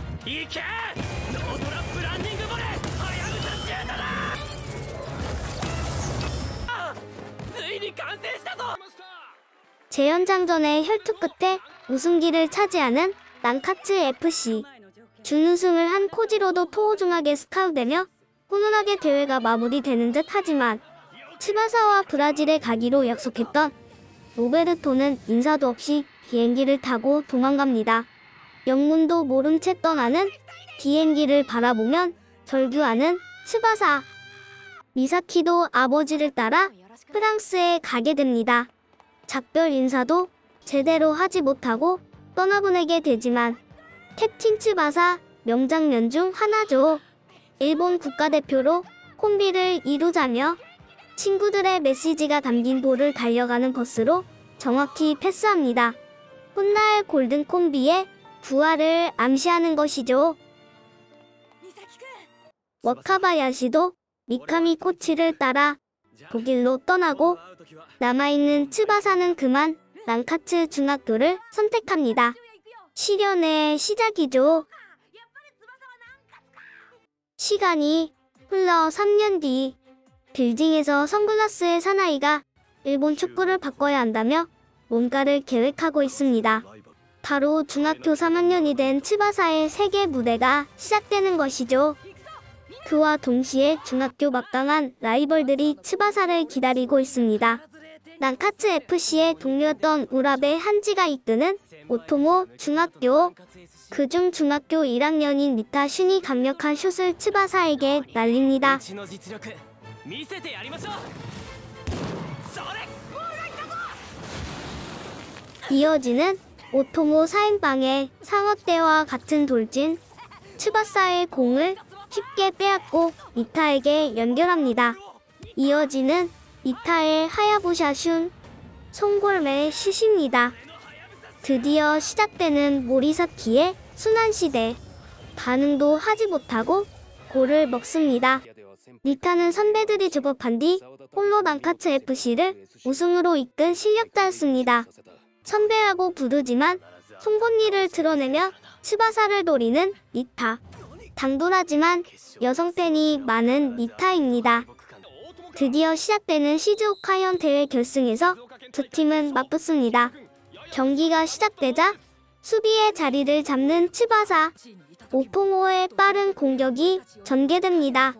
いけノートラップランニングボレーはやぶさシュートだついに完成したぞ 재연장전의 혈투 끝에 우승기를 차지하는 난카츠 FC. 준우승을 한 코지로도 토호중하게 스카우되며 훈훈하게 대회가 마무리되는 듯 하지만 츠바사와 브라질에 가기로 약속했던 로베르토는 인사도 없이 비행기를 타고 도망갑니다. 영문도 모른 채 떠나는 비행기를 바라보면 절규하는 츠바사. 미사키도 아버지를 따라 프랑스에 가게 됩니다. 작별 인사도 제대로 하지 못하고 떠나보내게 되지만 캡틴 츠바사 명장면 중 하나죠. 일본 국가대표로 콤비를 이루자며 친구들의 메시지가 담긴 볼을 달려가는 버스로 정확히 패스합니다. 훗날 골든 콤비의 부활을 암시하는 것이죠. 와카바야시도 미카미 코치를 따라 독일로 떠나고 남아있는 츠바사는 그만 난카츠 중학교를 선택합니다. 시련의 시작이죠. 시간이 흘러 3년 뒤 빌딩에서 선글라스의 사나이가 일본 축구를 바꿔야 한다며 뭔가를 계획하고 있습니다. 바로 중학교 3학년이 된 츠바사의 세계 무대가 시작되는 것이죠. 그와 동시에 중학교 막강한 라이벌들이 츠바사를 기다리고 있습니다. 난카츠 FC의 동료였던 우라베 한지가 이끄는 오토모 중학교. 그중 중학교 1학년인 니타 슌이 강력한 슛을 츠바사에게 날립니다. 이어지는 오토모 4인방의 상어떼와 같은 돌진. 츠바사의 공을 쉽게 빼앗고 니타에게 연결합니다. 이어지는 니타의 하야부샤 슌. 송골매의 슛입니다. 드디어 시작되는 모리사키의 순환시대. 반응도 하지 못하고 골을 먹습니다. 니타는 선배들이 제법한 뒤 홀로 난카츠 FC를 우승으로 이끈 실력자였습니다. 선배라고 부르지만 송곳니를 드러내며 츠바사를 노리는 니타. 당돌하지만 여성 팬이 많은 니타입니다. 드디어 시작되는 시즈오카현 대회 결승에서 두 팀은 맞붙습니다. 경기가 시작되자 수비의 자리를 잡는 츠바사. 오토모의 빠른 공격이 전개됩니다.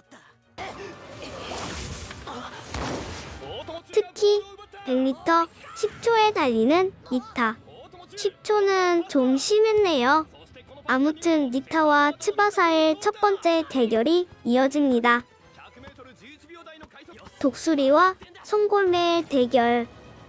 특히 100m 10초에 달리는 니타. 10초는 좀 심했네요. 아무튼 니타와 츠바사의 첫 번째 대결이 이어집니다. 독수리와 송골매의 대결.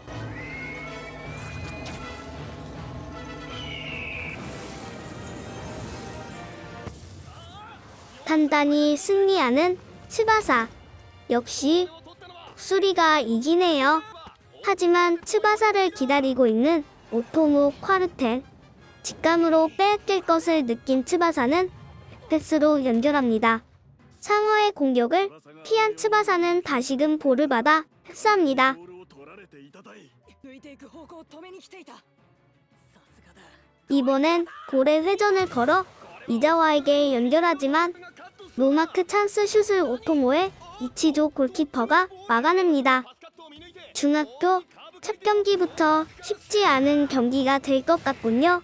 단단히 승리하는 츠바사. 역시 독수리가 이기네요. 하지만 츠바사를 기다리고 있는 오토모 콰르텐. 직감으로 빼앗길 것을 느낀 츠바사는 패스로 연결합니다. 상어의 공격을 피한 츠바사는 다시금 볼을 받아 패스합니다. 이번엔 골에 회전을 걸어 이자와에게 연결하지만 노마크 찬스 슛을 오토모의 이치조 골키퍼가 막아냅니다. 중학교 첫 경기부터 쉽지 않은 경기가 될 것 같군요.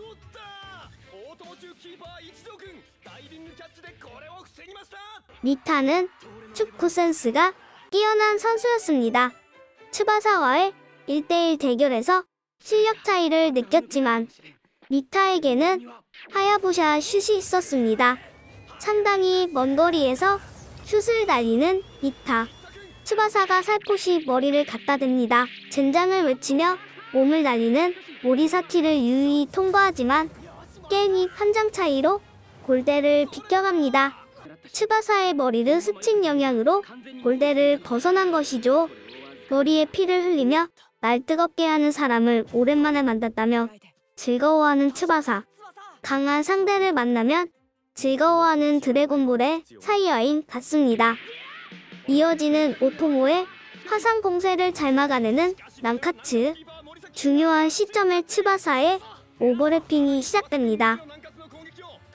니타는 축구 센스가 뛰어난 선수였습니다. 츠바사와의 1대1 대결에서 실력 차이를 느꼈지만 니타에게는 하야부샤 슛이 있었습니다. 상당히 먼 거리에서 슛을 날리는 니타. 츠바사가 살포시 머리를 갖다 댑니다. 젠장을 외치며 몸을 날리는 모리사키를 유유히 통과하지만 게임이 한 장 차이로 골대를 비껴갑니다. 츠바사의 머리를 스친 영향으로 골대를 벗어난 것이죠. 머리에 피를 흘리며 날 뜨겁게 하는 사람을 오랜만에 만났다며 즐거워하는 츠바사. 강한 상대를 만나면 즐거워하는 드래곤볼의 사이어인 같습니다. 이어지는 오토모의 화상 공세를 잘 막아내는 난카츠. 중요한 시점에 츠바사의 오버래핑이 시작됩니다.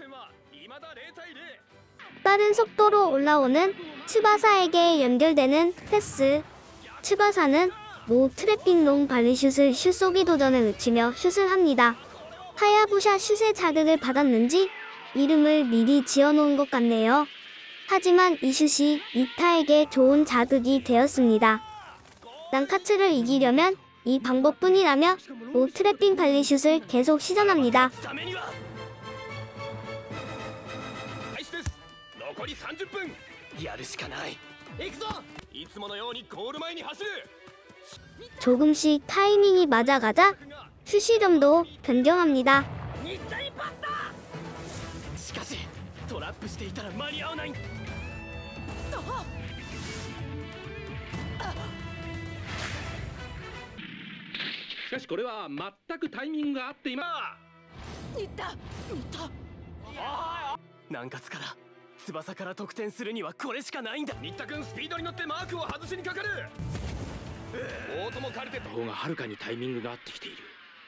빠른 속도로 올라오는 츠바사에게 연결되는 패스. 츠바사는 노 트래핑 롱 발리슛을 슛 쏘기 도전을 외치며 슛을 합니다. 하야부샤 슛의 자극을 받았는지 이름을 미리 지어놓은 것 같네요. 하지만 이 슛이 니타에게 좋은 자극이 되었습니다. 난카츠를 이기려면 이 방법뿐이라며 노 트래핑 발리슛을 계속 시전합니다. 残り30分やるしかない行くぞいつものようにゴール前に走る 조금씩 타이밍이 맞아가자 슛시점도 변경합니다. しかしトラップしていたら間に合わないしかしこれは全くタイミングが合っています。 似た南葛から翼から得点するにはこれしかないんだ新田君スピードに乗ってマークを外しにかかる大友カルテ方がはるかにタイミングが合ってきている。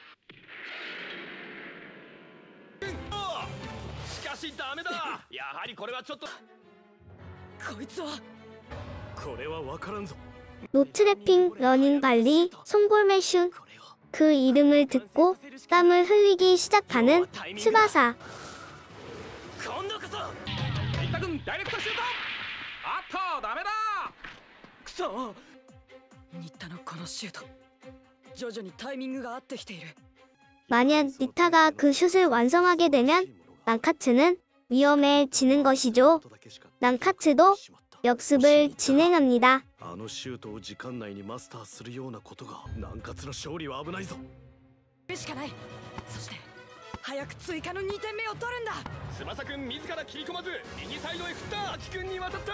しかしダメだやはりこれはちょっとこいつはこれは分からんぞ 노트래핑 러닝 발리 송골매 슛. 그 이름을 듣고 땀을 흘리기 시작하는 츠바사. 今度こそ新田君ダイレクトシュート。あっとダメだ。 くそ新田のこのシュート徐々にタイミングが合ってきている 만약 니타가 그 슛을 완성하게 되면 난카츠는 위험해지는 것이죠. 난카츠도 역습을 진행합니다. あのシュートを時間内にマスターするようなことが南葛の勝利は危ないぞしかないそして早く追加の2点目を取るんだ翼くん自ら切り込まず右サイドへ振った秋くんに渡った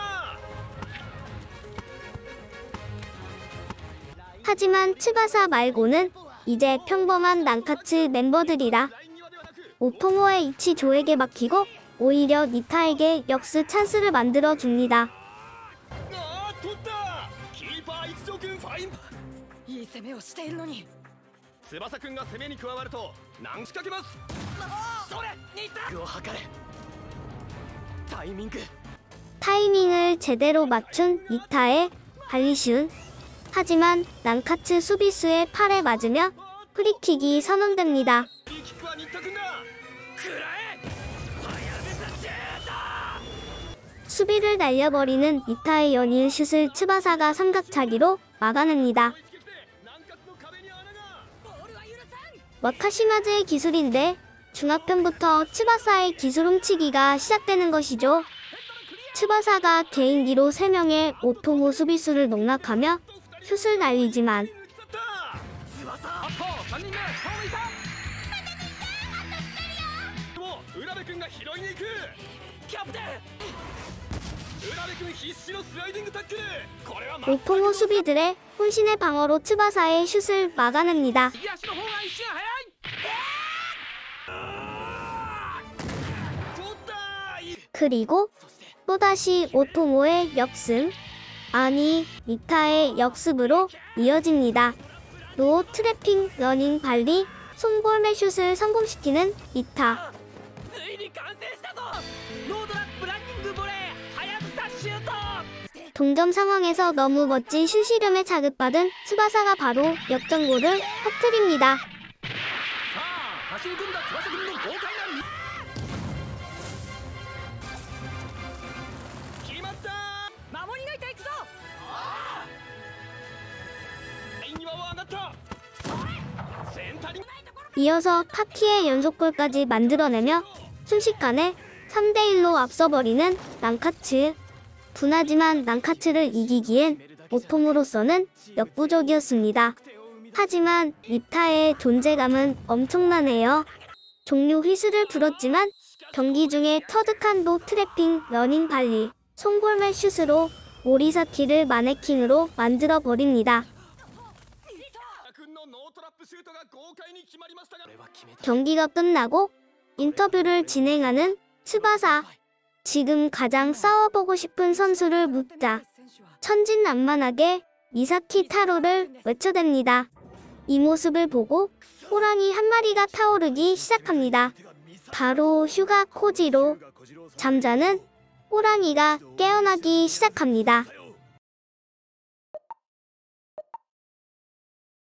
하지만 츠바사 말고는 이제 평범한 난카츠 멤버들이라 오토모의 이치 조에게 막히고 오히려 니타에게 역습 찬스를 만들어 줍니다. 取ったキーパー一条くんファインいい攻めをしているのに翼くんが攻めに加わると何仕掛けますそれ似たを測れタイミング 타이밍을 제대로 맞춘 니타의 발리슛. 하지만 난카츠 수비수의 팔에 맞으며 프리킥이 선언됩니다. フリーキックは新田くんだくらえはやぶさシュート 수비를 날려버리는 니타의 연일 슛을 츠바사가 삼각차기로 막아냅니다. 와카시마즈의 기술인데 중학편부터 츠바사의 기술 훔치기가 시작되는 것이죠. 츠바사가 개인기로 3명의 오토모 수비수를 농락하며 슛을 날리지만 あっと3人目顔抜いた。 浦部君が拾いに行くキャプテン浦部君必死のスライディングタックルこれは 오토모 수비들의 혼신의 방어로 츠바사의 슛을 막아냅니다. 右足の方が一瞬速い。 取ったいい 그리고 또다시 오토모의 역습, 아니 니타의 역습으로 이어집니다. 노 트래핑 러닝 발리 송골매 슛을 성공시키는 니타. ついに完成したぞノードラップランニングボレーはやぶさシュート 동점 상황에서 너무 멋진 슛시름에 자극받은 츠바사가 바로 역전골을 터뜨립니다. さあ走り込んだ翼君の豪快な決まった守り抜いていくぞライン際を上がったセンターに 이어서 타키의 연속골까지 만들어내며 순식간에 3대1로 앞서버리는 난카츠. 분하지만 난카츠를 이기기엔 오토모로서는 역부족이었습니다. 하지만 니타의 존재감은 엄청나네요. 종료 휘슬을 불었지만 경기 중에 터득한 노 트래핑 러닝 발리 송골매 슛으로 모리사키를 마네킹으로 만들어버립니다. 君のノートラップシュートが豪快に決まりましたがこれは決めた 경기가 끝나고 인터뷰를 진행하는 츠바사. 지금 가장 싸워보고 싶은 선수를 묻자 천진난만하게 미사키 타로를 외쳐댑니다. 이 모습을 보고 호랑이 한 마리가 타오르기 시작합니다. 바로 휴가 코지로 잠자는 호랑이가 깨어나기 시작합니다.